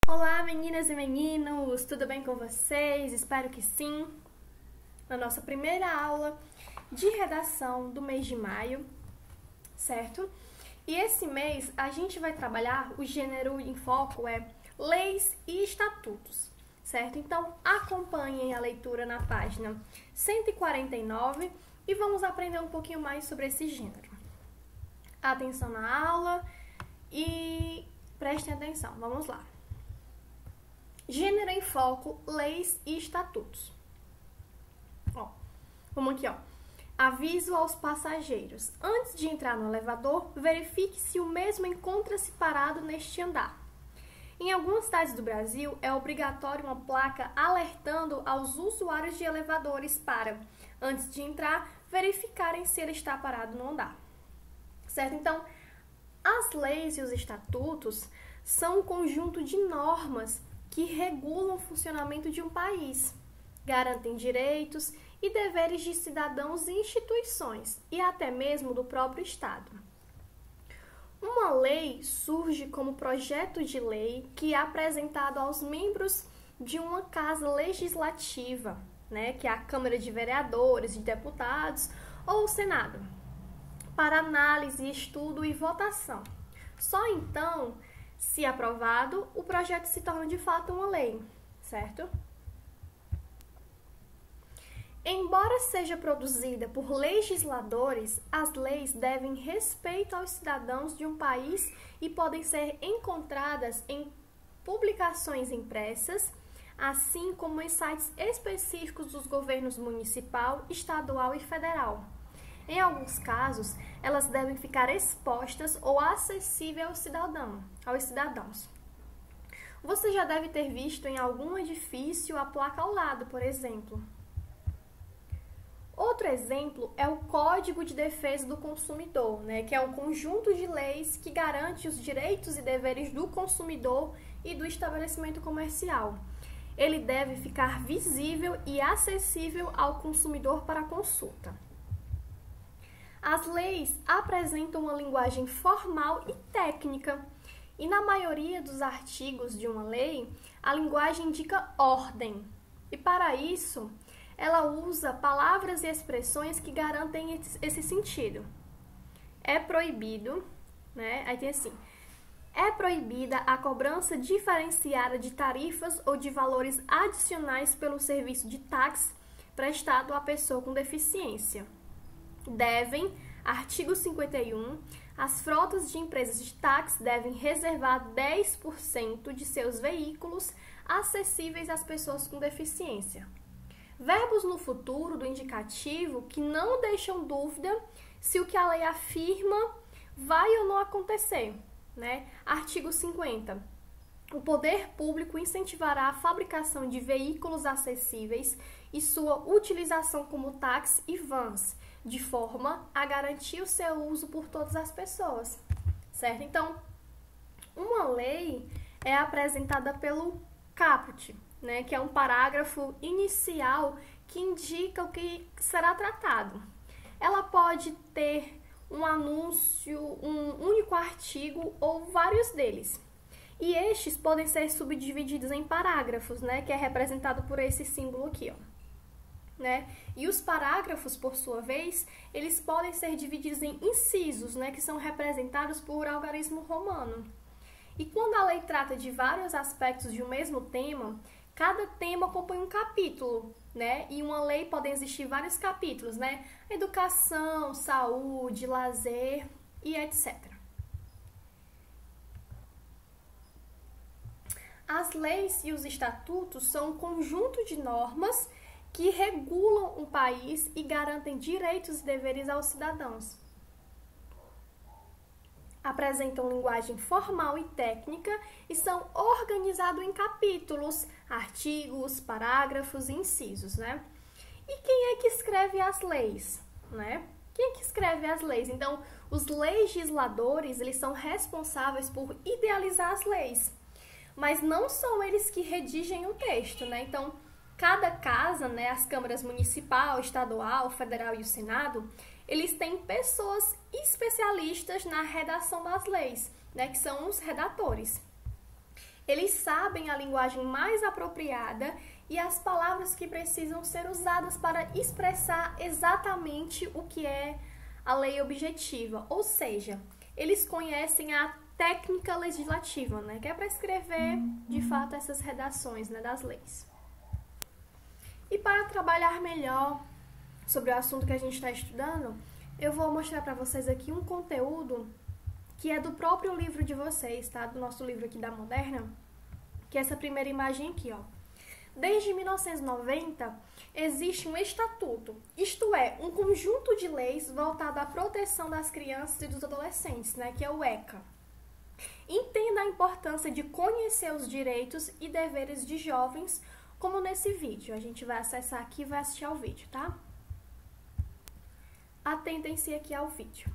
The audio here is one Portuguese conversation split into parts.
Olá, meninas e meninos, tudo bem com vocês? Espero que sim. Na nossa primeira aula de redação do mês de maio, certo? E esse mês a gente vai trabalhar o gênero em foco leis e estatutos, certo? Então, acompanhem a leitura na página 149 e vamos aprender um pouquinho mais sobre esse gênero. Atenção na aula e prestem atenção, vamos lá. Gênero em foco, leis e estatutos. Vamos aqui, Aviso aos passageiros. Antes de entrar no elevador, verifique se o mesmo encontra-se parado neste andar. Em algumas cidades do Brasil, é obrigatório uma placa alertando aos usuários de elevadores para, antes de entrar, verificarem se ele está parado no andar. Certo? Então, as leis e os estatutos são um conjunto de normas que regulam o funcionamento de um país, garantem direitos e deveres de cidadãos e instituições, e até mesmo do próprio Estado. Uma lei surge como projeto de lei que é apresentado aos membros de uma casa legislativa, que é a Câmara de Vereadores, de Deputados ou o Senado, para análise, estudo e votação. Só então, se aprovado, o projeto se torna de fato uma lei, certo? Embora seja produzida por legisladores, as leis devem respeito aos cidadãos de um país e podem ser encontradas em publicações impressas, assim como em sites específicos dos governos municipal, estadual e federal. Em alguns casos, elas devem ficar expostas ou acessíveis aos cidadãos. Você já deve ter visto em algum edifício a placa ao lado, por exemplo. Outro exemplo é o Código de Defesa do Consumidor, que é um conjunto de leis que garante os direitos e deveres do consumidor e do estabelecimento comercial. Ele deve ficar visível e acessível ao consumidor para consulta. As leis apresentam uma linguagem formal e técnica, e na maioria dos artigos de uma lei, a linguagem indica ordem. E para isso, ela usa palavras e expressões que garantem esse sentido. É proibido, Aí tem assim, é proibida a cobrança diferenciada de tarifas ou de valores adicionais pelo serviço de táxi prestado à pessoa com deficiência. Artigo 51, as frotas de empresas de táxi devem reservar 10% de seus veículos acessíveis às pessoas com deficiência. Verbos no futuro do indicativo que não deixam dúvida se o que a lei afirma vai ou não acontecer. Artigo 50. O poder público incentivará a fabricação de veículos acessíveis e sua utilização como táxi e vans, de forma a garantir o seu uso por todas as pessoas, certo? Então, uma lei é apresentada pelo caput, que é um parágrafo inicial que indica o que será tratado. Ela pode ter um anúncio, um único artigo ou vários deles. E estes podem ser subdivididos em parágrafos, que é representado por esse símbolo aqui, E os parágrafos, por sua vez, eles podem ser divididos em incisos, que são representados por algarismo romano. E quando a lei trata de vários aspectos de um mesmo tema, cada tema compõe um capítulo, E uma lei podem existir vários capítulos, Educação, saúde, lazer e etc. As leis e os estatutos são um conjunto de normas que regulam um país e garantem direitos e deveres aos cidadãos. Apresentam linguagem formal e técnica e são organizados em capítulos, artigos, parágrafos e incisos, E quem é que escreve as leis, Quem é que escreve as leis? Então, os legisladores, eles são responsáveis por idealizar as leis, mas não são eles que redigem o texto, Então, cada casa, as câmaras municipal, estadual, federal e o Senado, eles têm pessoas especialistas na redação das leis, que são os redatores. Eles sabem a linguagem mais apropriada e as palavras que precisam ser usadas para expressar exatamente o que é a lei objetiva. Ou seja, eles conhecem a técnica legislativa, né? Que é para escrever, de fato, essas redações, né, das leis. E para trabalhar melhor sobre o assunto que a gente está estudando, eu vou mostrar para vocês aqui um conteúdo que é do próprio livro de vocês, tá? Do nosso livro aqui da Moderna, que é essa primeira imagem aqui, ó. Desde 1990, existe um estatuto, isto é, um conjunto de leis voltado à proteção das crianças e dos adolescentes, né? Que é o ECA. Entenda a importância de conhecer os direitos e deveres de jovens, como nesse vídeo. A gente vai acessar aqui e vai assistir ao vídeo, tá? Atentem-se aqui ao vídeo.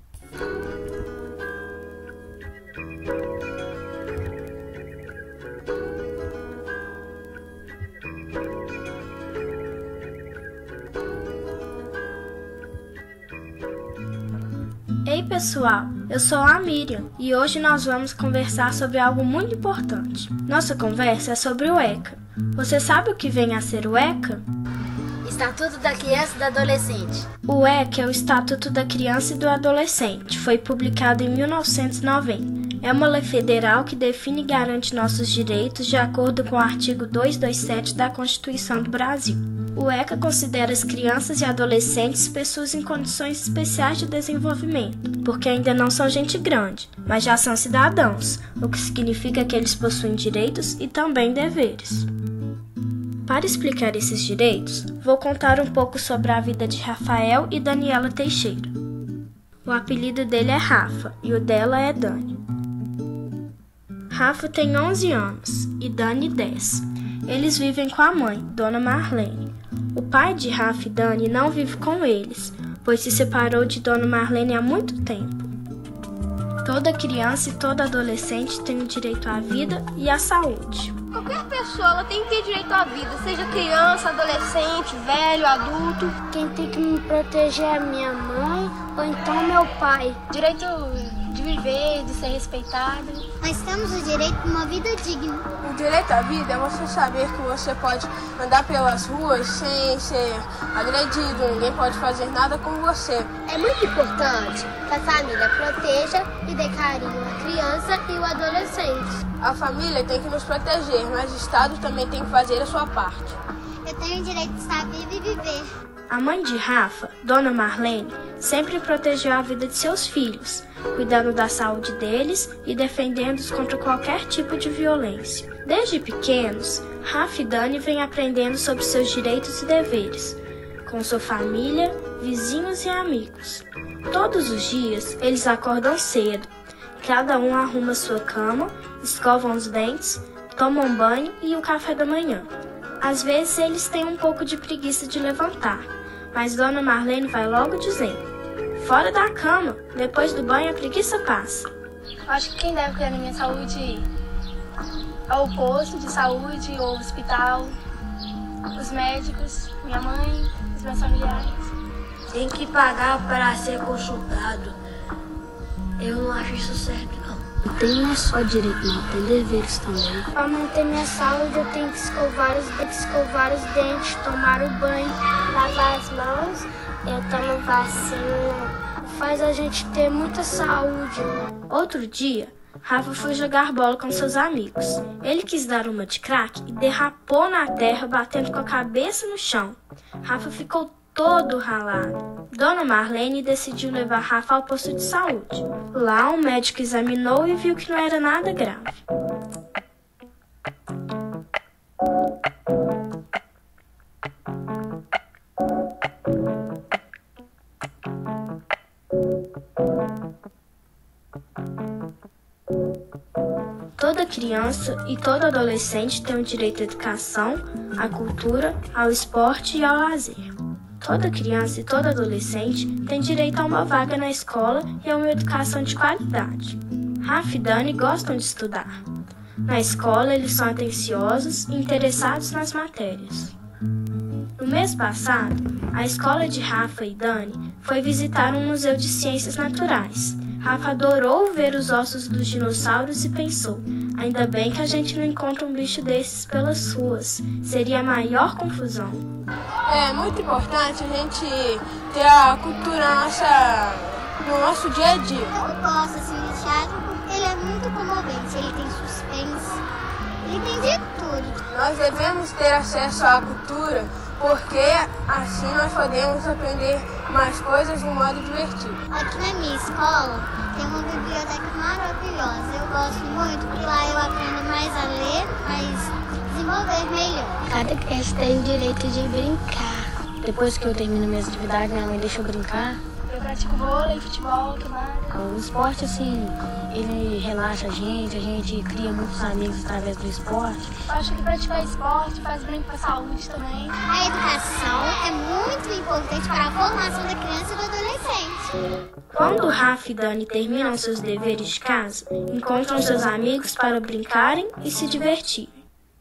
Ei pessoal, eu sou a Miriam e hoje nós vamos conversar sobre algo muito importante. Nossa conversa é sobre o ECA. Você sabe o que vem a ser o ECA? Estatuto da Criança e do Adolescente. O ECA é o Estatuto da Criança e do Adolescente. Foi publicado em 1990. É uma lei federal que define e garante nossos direitos de acordo com o artigo 227 da Constituição do Brasil. O ECA considera as crianças e adolescentes pessoas em condições especiais de desenvolvimento, porque ainda não são gente grande, mas já são cidadãos, o que significa que eles possuem direitos e também deveres. Para explicar esses direitos, vou contar um pouco sobre a vida de Rafael e Daniela Teixeira. O apelido dele é Rafa e o dela é Dani. Rafa tem 11 anos e Dani 10. Eles vivem com a mãe, Dona Marlene. O pai de Rafa e Dani não vive com eles, pois se separou de Dona Marlene há muito tempo. Toda criança e todo adolescente tem o direito à vida e à saúde. Qualquer pessoa ela tem que ter direito à vida, seja criança, adolescente, velho, adulto. Quem tem que me proteger é minha mãe ou então meu pai. Direito de viver, de ser respeitado. Nós temos o direito a uma vida digna. O direito à vida é você saber que você pode andar pelas ruas sem ser agredido, ninguém pode fazer nada com você. É muito importante que a família proteja e dê carinho à criança e ao adolescente. A família tem que nos proteger, mas o Estado também tem que fazer a sua parte. Eu tenho o direito de estar viva e viver. A mãe de Rafa, Dona Marlene, sempre protegeu a vida de seus filhos, cuidando da saúde deles e defendendo-os contra qualquer tipo de violência. Desde pequenos, Rafa e Dani vêm aprendendo sobre seus direitos e deveres, com sua família, vizinhos e amigos. Todos os dias, eles acordam cedo. Cada um arruma sua cama, escovam os dentes, tomam banho e o café da manhã. Às vezes eles têm um pouco de preguiça de levantar, mas Dona Marlene vai logo dizendo: fora da cama, depois do banho a preguiça passa. Acho que quem deve cuidar da minha saúde é o posto de saúde, o hospital, os médicos, minha mãe, os meus familiares. Tem que pagar para ser consultado. Eu não acho isso certo, não. Não tem só direito, não, tem deveres também. Para manter minha saúde, eu tenho que escovar os dentes, tomar o banho, lavar as mãos, eu tomo vacina. Faz a gente ter muita saúde. Outro dia, Rafa foi jogar bola com seus amigos. Ele quis dar uma de craque e derrapou na terra, batendo com a cabeça no chão. Rafa ficou todo ralado. Dona Marlene decidiu levar Rafa ao posto de saúde. Lá, um médico examinou e viu que não era nada grave. Toda criança e todo adolescente tem o direito à educação, à cultura, ao esporte e ao lazer. Toda criança e todo adolescente tem direito a uma vaga na escola e a uma educação de qualidade. Rafa e Dani gostam de estudar. Na escola, eles são atenciosos e interessados nas matérias. No mês passado, a escola de Rafa e Dani foi visitar um museu de ciências naturais. Rafa adorou ver os ossos dos dinossauros e pensou: Ainda bem que a gente não encontra um bicho desses pelas ruas. Seria a maior confusão. É muito importante a gente ter a cultura no nosso dia a dia. Eu gosto assim de teatro porque ele é muito comovente, ele tem suspense, ele tem de tudo. Nós devemos ter acesso à cultura porque assim nós podemos aprender mais coisas de um modo divertido. Aqui na minha escola tem uma biblioteca maravilhosa. Eu gosto muito porque lá eu aprendo mais a ler, mas desenvolver melhor. Cada criança tem o direito de brincar. Depois que eu termino minhas atividades, minha mãe deixa eu brincar. Eu pratico vôlei, futebol, tomada. O esporte, assim, ele relaxa a gente cria muitos amigos através do esporte. Eu acho que praticar esporte faz bem para a saúde também. A educação é muito importante para a formação da criança e do adolescente. Quando Rafa e Dani terminam seus deveres de casa, encontram seus amigos para brincarem e se divertirem.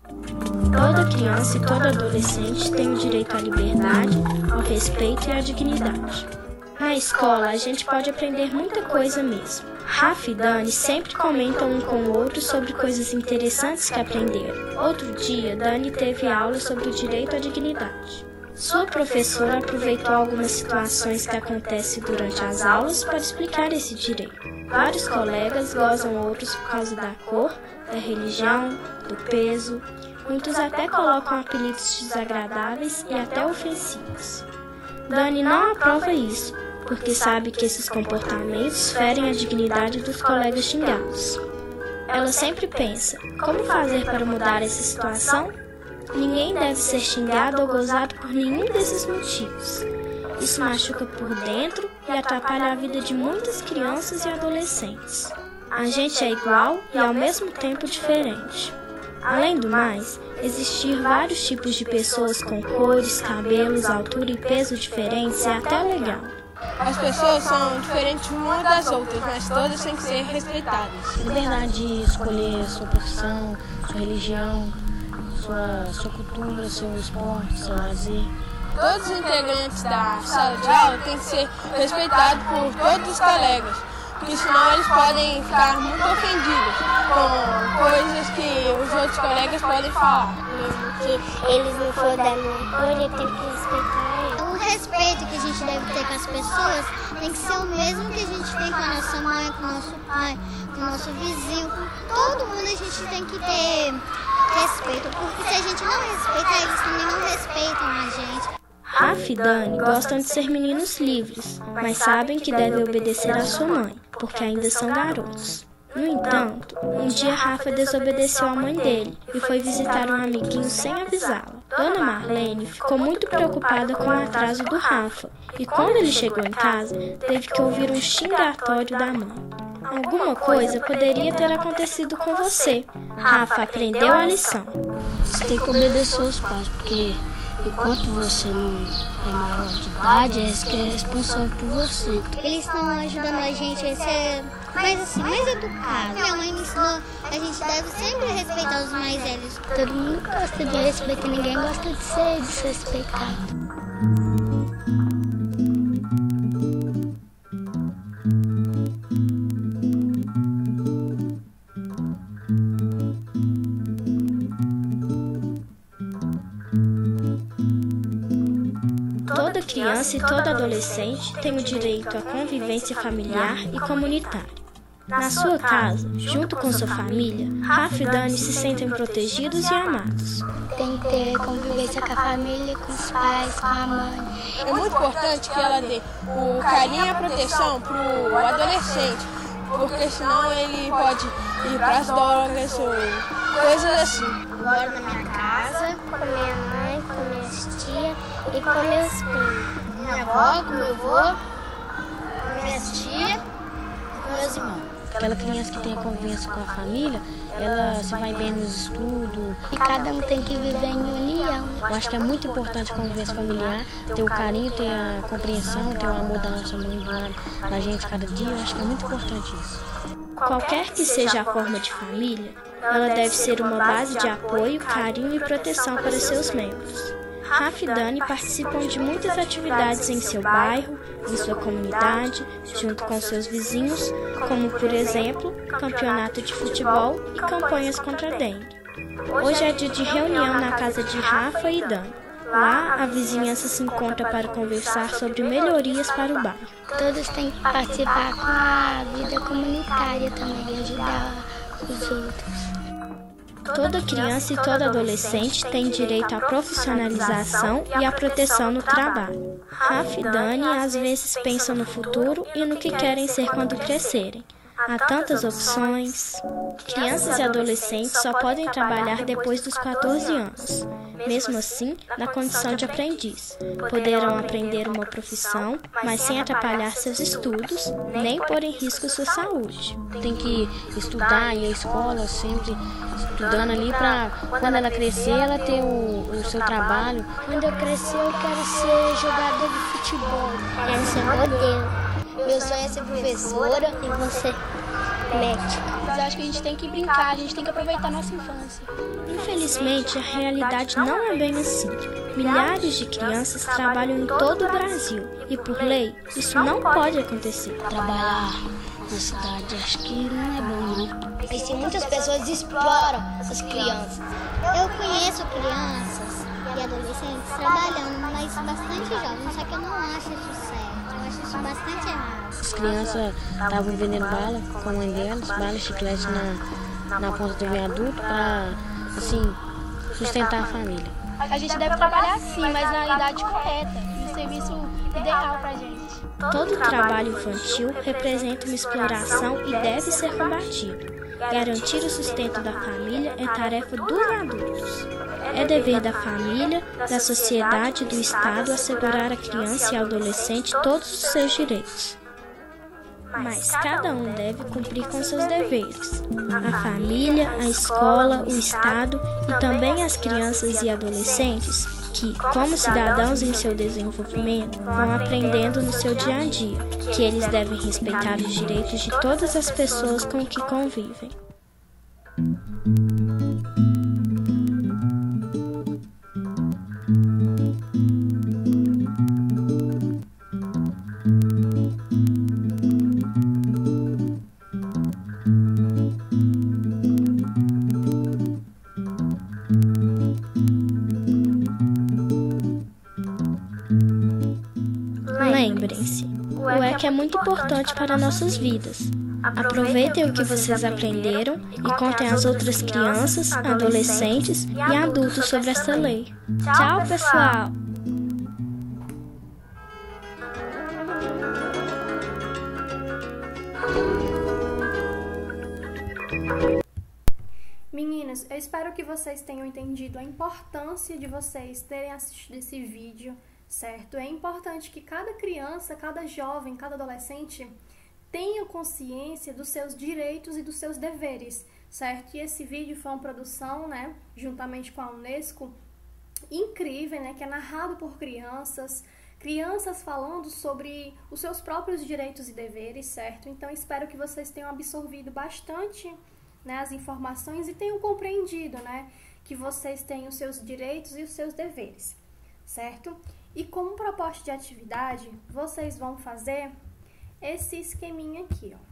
Toda criança e todo adolescente tem o direito à liberdade, ao respeito e à dignidade. Na escola, a gente pode aprender muita coisa mesmo. Rafa e Dani sempre comentam um com o outro sobre coisas interessantes que aprenderam. Outro dia, Dani teve aula sobre o direito à dignidade. Sua professora aproveitou algumas situações que acontecem durante as aulas para explicar esse direito. Vários colegas gozam outros por causa da cor, da religião, do peso. Muitos até colocam apelidos desagradáveis e até ofensivos. Dani não aprova isso, porque sabe que esses comportamentos ferem a dignidade dos colegas xingados. Ela sempre pensa, como fazer para mudar essa situação? Ninguém deve ser xingado ou gozado por nenhum desses motivos. Isso machuca por dentro e atrapalha a vida de muitas crianças e adolescentes. A gente é igual e ao mesmo tempo diferente. Além do mais, existir vários tipos de pessoas com cores, cabelos, altura e peso diferentes é até legal. As pessoas são diferentes umas das outras, mas todas têm que ser respeitadas. Liberdade de escolher sua profissão, sua religião, sua cultura, seu esporte, seu lazer. Todos os integrantes da sala de aula têm que ser respeitados por todos os colegas, porque senão eles podem ficar muito ofendidos com coisas que os outros colegas podem falar. Mesmo que eles não for da minha cor, eu tenho que respeitar eles. O respeito que a gente deve ter com as pessoas tem que ser o mesmo que a gente tem com a nossa mãe, com o nosso pai, com o nosso vizinho, com todo mundo. A gente tem que ter respeito, porque se a gente não respeita, eles também não respeitam a gente. Rafa e Dani gostam de ser meninos livres, mas sabem que devem obedecer à sua mãe, porque ainda são garotos. No entanto, um dia Rafa desobedeceu à mãe dele e foi visitar um amiguinho sem avisá-la. Dona Marlene ficou muito preocupada com o atraso do Rafa e quando ele chegou em casa, teve que ouvir um xingatório da mãe. Alguma coisa poderia ter acontecido com você. Rafa aprendeu a lição. Você tem que obedecer aos pais, porque enquanto você não é maior de idade, eles que é responsável por você. Eles estão ajudando a gente a ser mais educado. Minha mãe me ensinou que a gente deve sempre respeitar os mais velhos. Todo mundo gosta de respeito, ninguém gosta de ser desrespeitado. Toda criança e todo adolescente tem o direito à convivência familiar e comunitária. Na sua casa, junto com sua família, Rafa e Dani se sentem protegidos e amados. Tem que ter convivência com a família, com os pais, com a mãe. É muito importante que ela dê o carinho e a proteção para o adolescente, porque senão ele pode ir para as drogas ou coisas assim. Moro na minha casa, com minha mãe, com minhas tias e com meus primos. Minha avó, com meu avô, com minhas tias e com meus irmãos. Aquela criança que tem a convivência com a família, ela se vai bem nos estudos. E cada um tem que viver em união. Eu acho que é muito importante a convivência familiar, ter o carinho, ter a compreensão, ter o amor da nossa mãe do lado da gente cada dia. Eu acho que é muito importante isso. Qualquer que seja a forma de família, ela deve ser uma base de apoio, carinho e proteção para seus membros. Rafa e Dani participam de muitas atividades em seu bairro, em sua comunidade, junto com seus vizinhos, como, por exemplo, campeonato de futebol e campanhas contra a dengue. Hoje é dia de reunião na casa de Rafa e Dani. Lá, a vizinhança se encontra para conversar sobre melhorias para o bairro. Todos têm que participar com a vida comunitária também, ajudar os outros. Toda criança e todo adolescente tem direito à profissionalização e à proteção no trabalho. Rafa e Dani às vezes pensam no futuro e no que querem ser quando crescerem. Há tantas opções. Crianças e adolescentes só podem trabalhar depois dos 14 anos. Mesmo assim, na condição de aprendiz. Poderão aprender uma profissão, mas sem atrapalhar seus estudos, nem pôr em risco sua saúde. Tem que estudar e a escola sempre estudando ali para quando ela crescer, ela ter o seu trabalho. Quando eu crescer, eu quero ser jogador de futebol. Quero ser modelo. Meu sonho é ser professora E você, médico. Mas eu acho que a gente tem que brincar, a gente tem que aproveitar a nossa infância. Infelizmente, a realidade não é bem assim. Milhares de crianças trabalham em todo o Brasil e, por lei, isso não pode acontecer. Trabalhar na cidade, acho que não é bom, não. e muitas pessoas exploram essas crianças. Eu conheço crianças e adolescentes trabalhando, mas bastante jovens, só que eu não acho isso certo. Eu acho isso bastante errado. As crianças estavam vendendo bala com a mãe delas, bala e chiclete na ponta do viaduto para, assim, sustentar a família. A gente deve trabalhar sim, mas na idade correta, no serviço ideal pra gente. Todo trabalho infantil representa uma exploração e deve ser combatido. Garantir o sustento da família é tarefa dos adultos. É dever da família, da sociedade e do Estado assegurar à criança e ao adolescente todos os seus direitos. Mas cada um deve cumprir com seus deveres. A família, a escola, o Estado e também as crianças e adolescentes que, como cidadãos em seu desenvolvimento, vão aprendendo no seu dia a dia que eles devem respeitar os direitos de todas as pessoas com que convivem. Lembrem-se, o ECA é muito importante para nossas vidas. Aproveitem o que vocês aprenderam e contem às outras crianças, adolescentes e adultos sobre essa lei. Tchau, pessoal! Meninas, eu espero que vocês tenham entendido a importância de vocês terem assistido esse vídeo, certo? É importante que cada criança, cada jovem, cada adolescente tenha consciência dos seus direitos e dos seus deveres, certo? E esse vídeo foi uma produção, né, juntamente com a Unesco, incrível, né, que é narrado por crianças falando sobre os seus próprios direitos e deveres, certo? Então, espero que vocês tenham absorvido bastante, né, as informações e tenham compreendido, né, que vocês têm os seus direitos e os seus deveres, certo? E como proposta de atividade, vocês vão fazer esse esqueminha aqui, ó.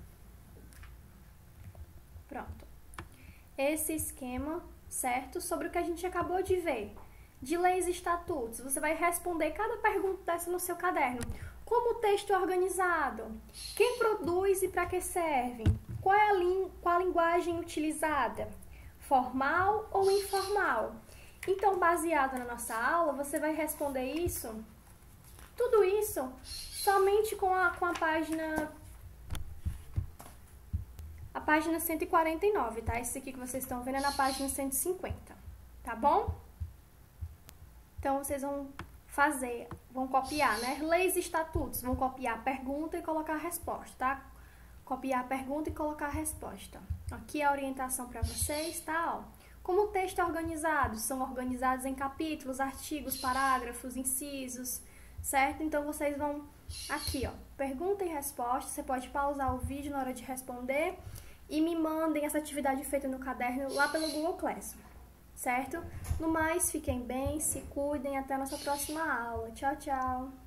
Pronto. Esse esquema, certo? Sobre o que a gente acabou de ver. De leis e estatutos. Você vai responder cada pergunta dessa no seu caderno. Como o texto é organizado? Quem produz e para que serve? Qual é a linguagem utilizada? Formal ou informal? Então, baseado na nossa aula, você vai responder isso, tudo isso, somente com a página 149, tá? Esse aqui que vocês estão vendo é na página 150, tá bom? Então, vocês vão copiar, né? Leis e estatutos, vão copiar a pergunta e colocar a resposta, tá? Copiar a pergunta e colocar a resposta. Aqui é a orientação para vocês, tá? Ó. Como o texto é organizado? São organizados em capítulos, artigos, parágrafos, incisos, certo? Então, vocês vão aqui, ó, pergunta e resposta. Você pode pausar o vídeo na hora de responder e me mandem essa atividade feita no caderno lá pelo Google Classroom, certo? No mais, fiquem bem, se cuidem, até a nossa próxima aula. Tchau, tchau!